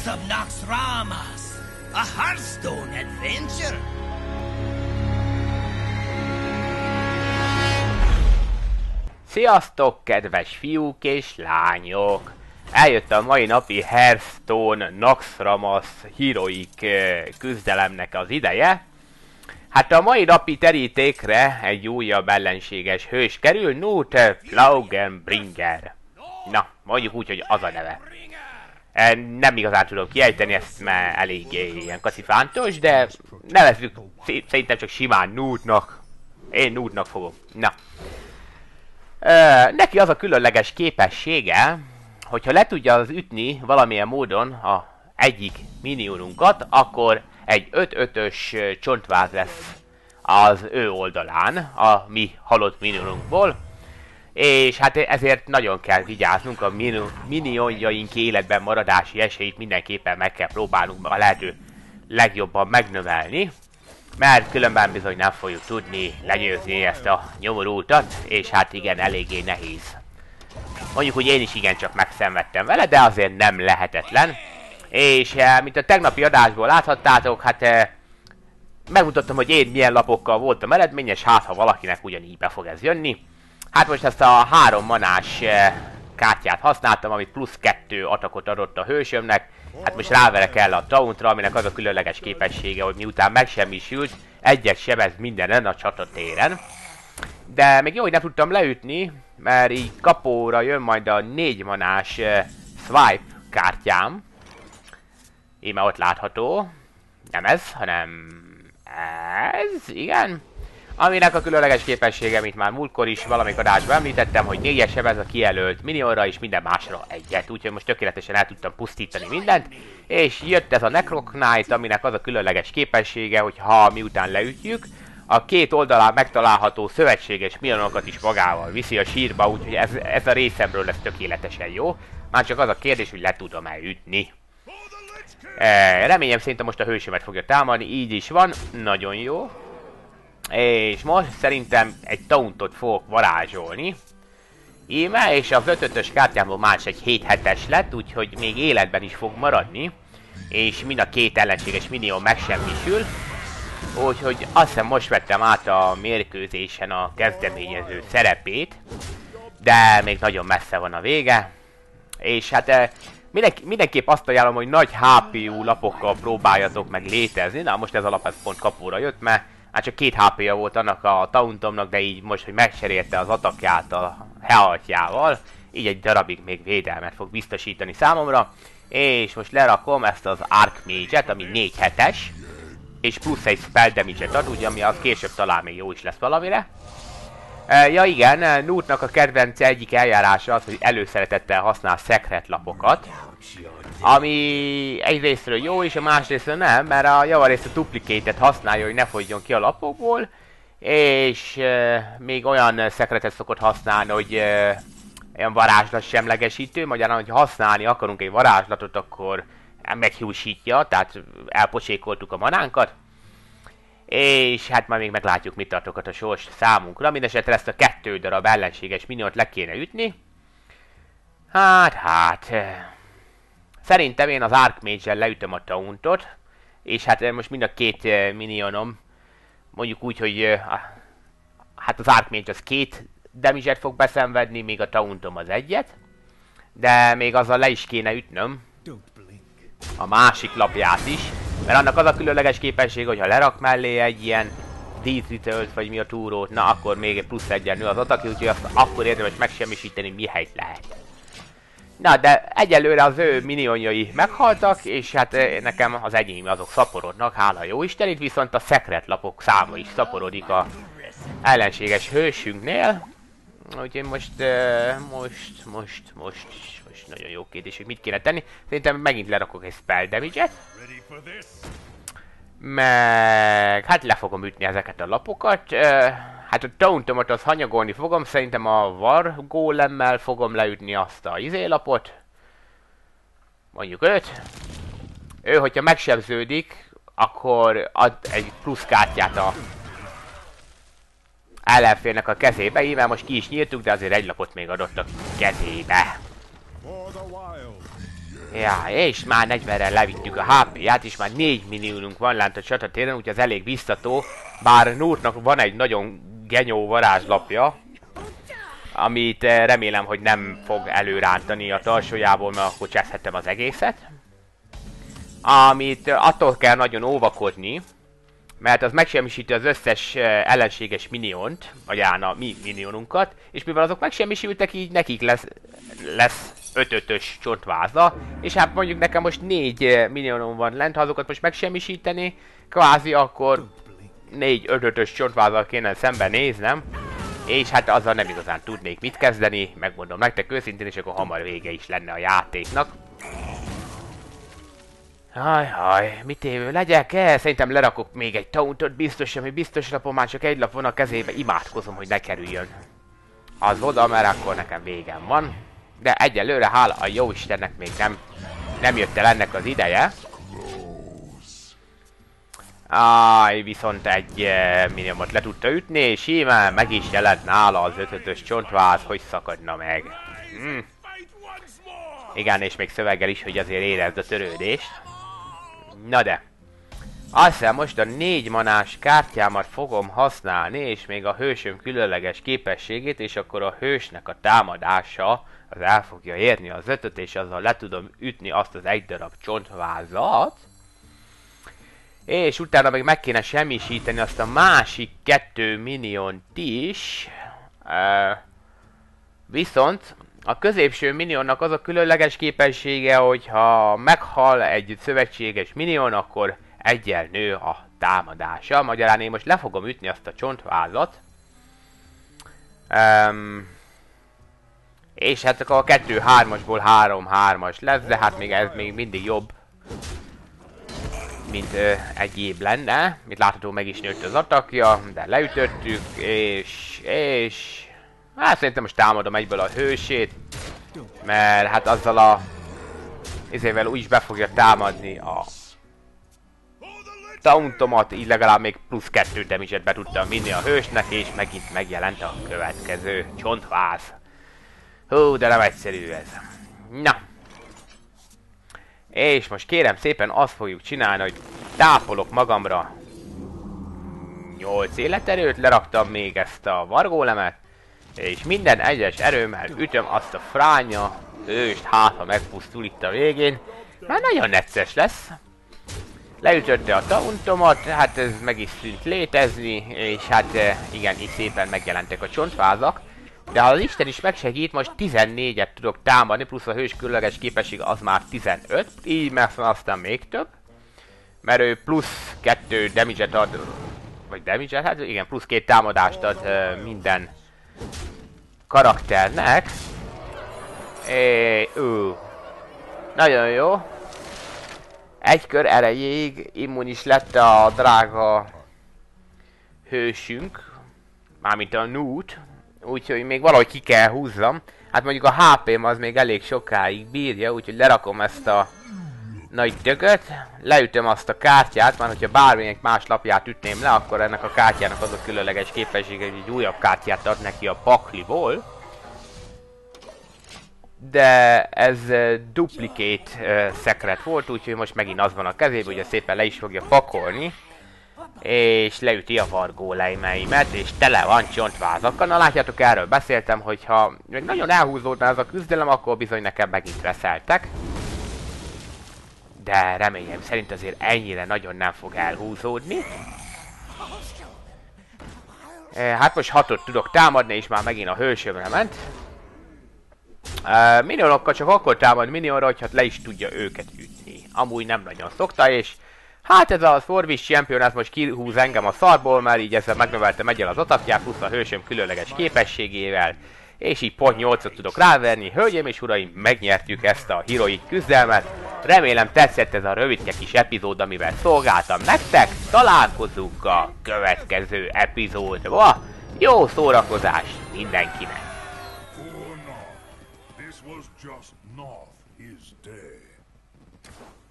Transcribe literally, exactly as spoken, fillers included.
Tales of Naxxramas, a Hearthstone adventure. Sziasztok, kedves fiúk és lányok! Eljött a mai napi Hearthstone Naxxramas Heroic küzdelemnek az ideje. Hát a mai napi terítékre egy újabb ellenséges hős kerül, Nute Plaugenbringer. Na, mondjuk úgy, hogy az a neve. Nem igazán tudom kiejteni, ezt már eléggé ilyen kacifántos, de nevezzük szerintem csak simán Nute-nak. Én Nute-nak fogom. Na. Ö, neki az a különleges képessége, hogyha le tudja az ütni valamilyen módon a egyik minionunkat, akkor egy öt ötös csontváz lesz az ő oldalán, a mi halott minionunkból. És hát ezért nagyon kell vigyáznunk, a minionjaink életben maradási esélyt mindenképpen meg kell próbálnunk a lehető legjobban megnövelni. Mert különben bizony nem fogjuk tudni legyőzni ezt a nyomorultat, és hát igen, eléggé nehéz. Mondjuk, hogy én is igencsak megszenvedtem vele, de azért nem lehetetlen. És mint a tegnapi adásból láthattátok, hát megmutattam, hogy én milyen lapokkal voltam eredményes, hát ha valakinek ugyanígy be fog ez jönni. Hát most ezt a három manás kártyát használtam, amit plusz kettő atakot adott a hősömnek. Hát most ráverek el a tauntra, aminek az a különleges képessége, hogy miután megsemmisült, egyet sebez mindenen a csatatéren. De még jó, hogy nem tudtam leütni, mert így kapóra jön majd a négy manás uh, swipe kártyám. Íme ott látható. Nem ez, hanem ez, igen. Aminek a különleges képessége, mint már múltkor is valamelyik adásban említettem, hogy négyes sebez a kijelölt minionra és minden másra egyet. Úgyhogy most tökéletesen el tudtam pusztítani mindent. És jött ez a Necro Knight, aminek az a különleges képessége, hogy ha miután leütjük, a két oldalán megtalálható szövetséges minionokat is magával viszi a sírba, úgyhogy ez, ez a részemről lesz tökéletesen jó. Már csak az a kérdés, hogy le tudom-e ütni. E, reményem szerintem most a hősömet fogja támadni, így is van, nagyon jó. És most szerintem egy tauntot fogok varázsolni. Íme, és az öt ötös kártyámból más egy hét hetes lett, úgyhogy még életben is fog maradni. És mind a két ellenséges minion megsemmisül. Úgyhogy azt hiszem most vettem át a mérkőzésen a kezdeményező szerepét. De még nagyon messze van a vége. És hát mindenk mindenképp azt ajánlom, hogy nagy há pé u lapokkal próbáljatok meg létezni. Na most ez a lap ez pont kapóra jött, mert hát csak két há pé-ja volt annak a tauntomnak, de így most, hogy megcserélte az atakját a healtjával, így egy darabig még védelmet fog biztosítani számomra. És most lerakom ezt az Archmage-et, ami négy hetes, és plusz egy spell damage-et ad, ugye, ami az később talán még jó is lesz valamire. E, ja igen, Nute-nak a kedvenc egyik eljárása az, hogy előszeretettel használ secret lapokat. Ami egyrésztről jó és a másrésztről nem, mert a javarészt a duplicate-et használja, hogy ne fogjon ki a lapokból. És e, még olyan secretet szokott használni, hogy e, olyan varázslat semlegesítő, magyarán, hogy használni akarunk egy varázslatot, akkor meghiúsítja, tehát elpocsékoltuk a manánkat. És hát majd még meglátjuk, mit tartogat a sors számunkra. Mindenesetre ezt a kettő darab ellenséges miniont le kéne ütni. Hát, hát... Szerintem én az Archmage-el leütöm a tauntot. És hát most mind a két minionom, mondjuk úgy, hogy... Hát az Archmage az két damage-et fog beszenvedni, még a tauntom az egyet. De még azzal le is kéne ütnöm a másik lapját is, mert annak az a különleges képesség, hogy ha lerak mellé egy ilyen díszítölt, vagy mi a túrót, na akkor még egy plusz egyen nő az atak, úgyhogy azt akkor érdemes megsemmisíteni, mihelyt lehet. Na, de egyelőre az ő minionjai meghaltak, és hát nekem az enyém azok szaporodnak, hála jó Istenit, viszont a secret lapok száma is szaporodik a ellenséges hősünknél. Úgyhogy most, uh, most, most, most, most nagyon jó kérdés, hogy mit kéne tenni. Szerintem megint lerakok egy spell damage-et. Meg, hát le fogom ütni ezeket a lapokat. Uh, hát a tauntomat az hanyagolni fogom, szerintem a War Golemmel fogom leütni azt a izélapot. Mondjuk őt. Ő, hogyha megsebződik, akkor ad egy plusz kártyát a ellenfélnek a kezébe, így most ki is nyírtuk, de azért egy lapot még adott a kezébe. Ja, és már negyvenre levittük a há pé-ját, és már négy milliónunk van lent a csatatéren, úgyhogy az elég biztató. Bár Nurtnak van egy nagyon genyó varázslapja, amit remélem, hogy nem fog előrántani a tarsójából, mert akkor cseszhetem az egészet. Amit attól kell nagyon óvakodni, mert az megsemmisíti az összes ellenséges miniont, vagy án a mi minionunkat, és mivel azok megsemmisültek, így nekik lesz, lesz öt-ötös csontváza, és hát mondjuk nekem most négy minionom van lent, ha azokat most megsemmisíteni, kvázi akkor négy öt-ötös csontvázzal kéne szemben néznem, és hát azzal nem igazán tudnék mit kezdeni, megmondom nektek őszintén, és akkor hamar vége is lenne a játéknak. Hajhaj, mit évő legyek? Eh, szerintem lerakok még egy tauntot, biztos, ami biztos lapon, már csak egy lap van a kezébe, imádkozom, hogy ne kerüljön az oda, mert akkor nekem végem van. De egyelőre, hála a jó Istennek, még nem, nem jött el ennek az ideje. Áj, viszont egy e, miniumot le tudta ütni, és íme meg is jelent nála az ötötös csontváz, hogy szakadna meg. Hm. Igen, és még szöveggel is, hogy azért érezd a törődést. Na de, azt hiszem most a négy manás kártyámat fogom használni, és még a hősöm különleges képességét, és akkor a hősnek a támadása az el fogja érni az ötöt, és azzal le tudom ütni azt az egy darab csontvázat. És utána meg meg kéne semmisíteni azt a másik kettő miniont is. Uh, viszont a középső minionnak az a különleges képessége, hogyha meghal egy szövetséges minion, akkor egyel nő a támadása. Magyarán én most le fogom ütni azt a csontvázat. Um, és hát akkor a kettő hármasból három hármas lesz, de hát még ez még mindig jobb, mint ö, egyéb lenne. Mint látható, meg is nőtt az atakja, de leütöttük, és... és... hát szerintem most támadom egyből a hősét, mert hát azzal a... ezével úgyis be fogja támadni a... tauntomat, így legalább még plusz kettő damage-et be tudtam vinni a hősnek, és megint megjelent a következő csontváz. Hú, de nem egyszerű ez. Na. És most kérem szépen azt fogjuk csinálni, hogy tápolok magamra nyolc életerőt, leraktam még ezt a vargólemet, és minden egyes erőmmel ütöm azt a fránya őst, hát ha megpusztul itt a végén. Már nagyon necces lesz. Leütötte a tauntomat, hát ez meg is szűnt létezni, és hát igen, így szépen megjelentek a csontvázak. De ha az Isten is megsegít, most tizennégyet tudok támadni, plusz a hős különleges képesség az már tizenöt, így mert aztán még több. Mert ő plusz kettő damage-et ad, vagy damage-et, hát igen, plusz két támadást ad uh, minden karakternek. É, ő. Nagyon jó. Egy kör erejéig immunis lett a drága hősünk, mármint a Nút. Úgyhogy még valahogy ki kell húzzam. Hát mondjuk a há pém az még elég sokáig bírja, úgyhogy lerakom ezt a nagy dögöt, leütöm azt a kártyát, már hogyha bármilyen más lapját ütném le, akkor ennek a kártyának az a különleges képessége, hogy egy újabb kártyát ad neki a pakliból. De ez uh, duplicate uh, secret volt, úgyhogy most megint az van a kezében, hogy szépen le is fogja pakolni. És leüti a vargólejmeimet, és tele van csontvázakkal. Na látjátok, erről beszéltem, hogyha még nagyon elhúzódna ez a küzdelem, akkor bizony nekem megint reszeltek. De reményem szerint azért ennyire nagyon nem fog elhúzódni. E, hát most hatot tudok támadni, és már megint a hősömre ment. E, minionokkal csak akkor támad minionra, hogyha le is tudja őket ütni. Amúgy nem nagyon szokta, és hát ez a Forvis Champion, ez most kihúz engem a szarból, mert így ezzel megnöveltem egyel az atakját, plusz a hősöm különleges képességével, és így pont nyolcot tudok ráverni. Hölgyeim és uraim, megnyertük ezt a heroic küzdelmet. Remélem tetszett ez a rövidke kis epizód, amivel szolgáltam nektek. Találkozunk a következő epizódban. Jó szórakozás mindenkinek! This was just not his day.